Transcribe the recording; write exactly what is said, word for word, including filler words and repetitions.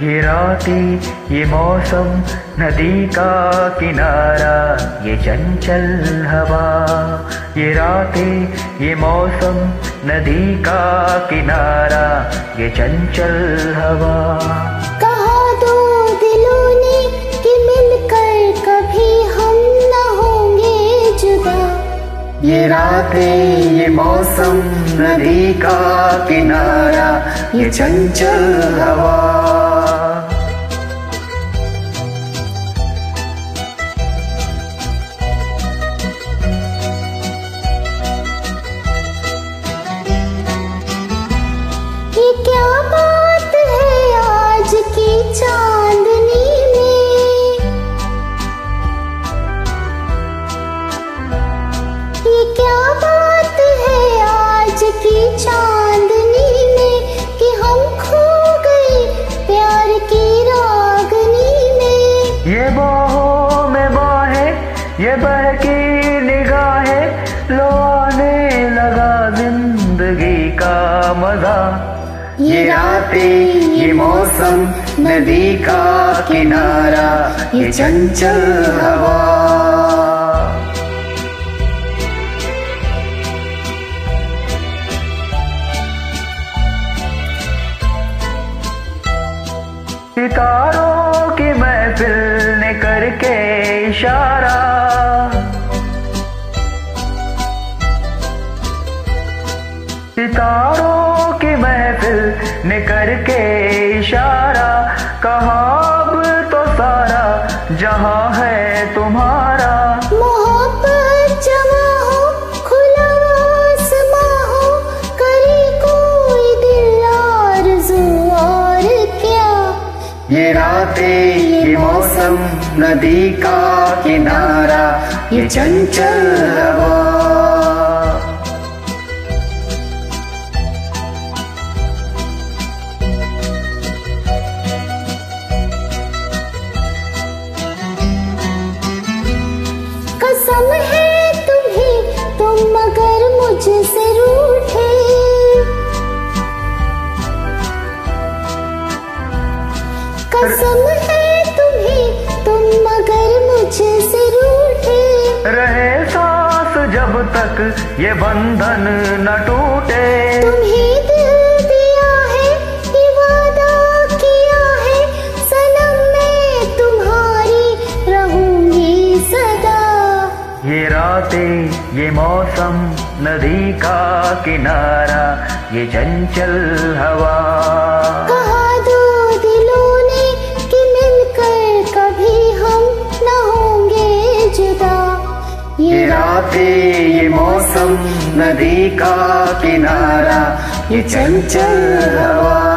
ये रातें ये मौसम नदी का किनारा ये चंचल हवा। ये रातें ये मौसम नदी का किनारा ये चंचल हवा। कहा दो दिलों ने कि मिलकर कभी हम न होंगे जुदा। ये रातें ये मौसम नदी का किनारा ये चंचल हवा। ये क्या बात है आज की चांदनी में। ये क्या बात है आज की चांदनी में कि हम खो गए प्यार की रागनी में। ये बाहों में बाहें ये बहकी निगाहें लो आने लगा जिंदगी का मजा। ये रातें ये मौसम नदी का किनारा ये चंचल हवा। सितारों की महफिल ने करके इशारा। सितारों की महफिल ने करके इशारा कहा अब तो सारा जहां है तुम्हारा। मोहब्बत जमा हो खुला आसमां हो करे कोई दिल आरज़ू और क्या। ये रातें ये मौसम नदी का किनारा ये चंचल हवा। कसम है तुम्हें तुम मगर मुझसे रूठे। कसम है तुम्हें तुम मगर मुझसे रूठे। रहे सांस जब तक ये बंधन न टूटे। तुम्हें दिल दिया है ये वादा किया है सनम मैं तुम्हारी रहूंगी सदा। ये रातें ये मौसम नदी का किनारा ये चंचल हवा। कहा दो दिलों ने कि मिलकर कभी हम न होंगे जुदा। ये रातें ये मौसम नदी का किनारा ये चंचल हवा।